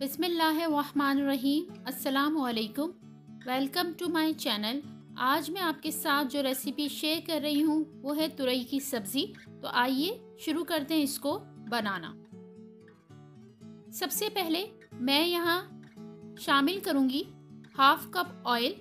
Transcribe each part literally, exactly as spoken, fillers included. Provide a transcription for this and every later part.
बिस्मिल्लाहिर्रहमानिर्रहीम। अस्सलामुअलैकुम। Welcome to my channel. आज मैं आपके साथ जो रेसिपी शेयर कर रही हूँ वो है तुरई की सब्ज़ी। तो आइए शुरू करते हैं इसको बनाना। सबसे पहले मैं यहाँ शामिल करूँगी हाफ कप ऑयल।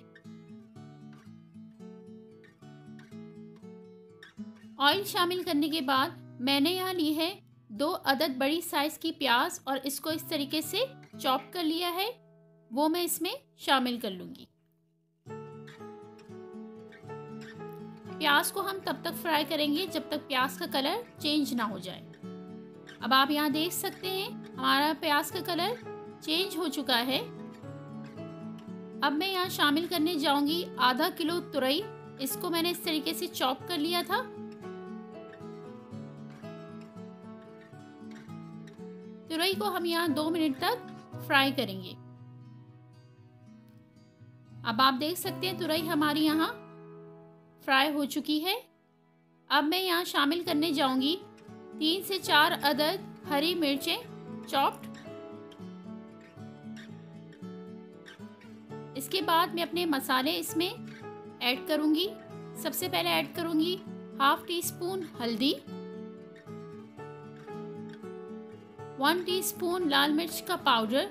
ऑयल शामिल करने के बाद मैंने यहाँ ली है दो अदद बड़ी साइज़ की प्याज और इसको इस तरीके से चॉप कर लिया है, वो मैं इसमें शामिल कर लूँगी। प्याज को हम तब तक फ्राई करेंगे जब तक प्याज का कलर चेंज ना हो जाए। अब आप यहाँ देख सकते हैं हमारा प्याज का कलर चेंज हो चुका है। अब मैं यहाँ शामिल करने जाऊँगी आधा किलो तुरई। इसको मैंने इस तरीके से चॉप कर लिया था। तुरई को हम यहाँ दो मिनट तक फ्राई करेंगे। अब आप देख सकते हैं तुरई हमारी यहाँ फ्राई हो चुकी है। अब मैं यहाँ शामिल करने जाऊंगी तीन से चार अदद हरी मिर्चें चॉप्ड। इसके बाद मैं अपने मसाले इसमें ऐड करूंगी। सबसे पहले ऐड करूंगी हाफ टी स्पून हल्दी, वन टीस्पून लाल मिर्च का पाउडर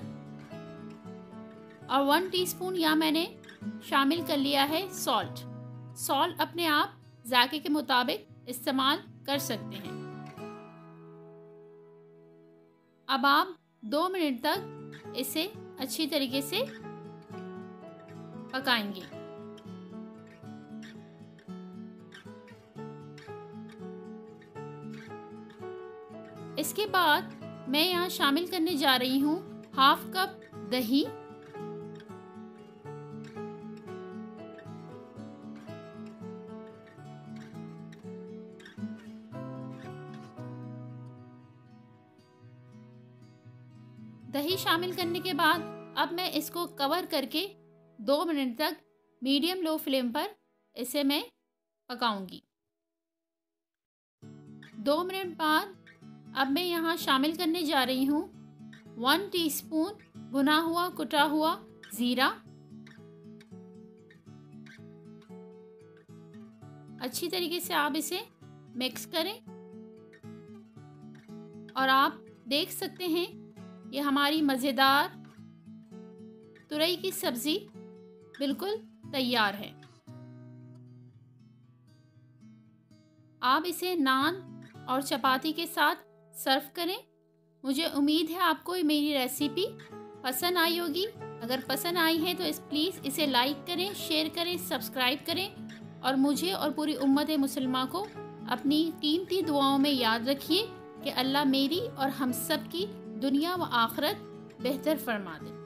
और वन टीस्पून यहाँ मैंने शामिल कर लिया है सॉल्ट। सॉल्ट अपने आप जायके के मुताबिक इस्तेमाल कर सकते हैं। अब आप दो मिनट तक इसे अच्छी तरीके से पकाएंगे। इसके बाद मैं यहाँ शामिल करने जा रही हूँ हाफ कप दही, दही शामिल करने के बाद अब मैं इसको कवर करके दो मिनट तक मीडियम लो फ्लेम पर इसे मैं पकाऊंगी। दो मिनट बाद अब मैं यहाँ शामिल करने जा रही हूँ वन टीस्पून भुना हुआ कुटा हुआ जीरा। अच्छी तरीके से आप इसे मिक्स करें और आप देख सकते हैं ये हमारी मज़ेदार तुरई की सब्ज़ी बिल्कुल तैयार है। आप इसे नान और चपाती के साथ सर्व करें। मुझे उम्मीद है आपको मेरी रेसिपी पसंद आई होगी। अगर पसंद आई है तो इस प्लीज़ इसे लाइक करें, शेयर करें, सब्सक्राइब करें और मुझे और पूरी उम्मत मुसलमान को अपनी कीमती दुआओं में याद रखिए कि अल्लाह मेरी और हम सब की दुनिया व आखिरत बेहतर फरमा दे।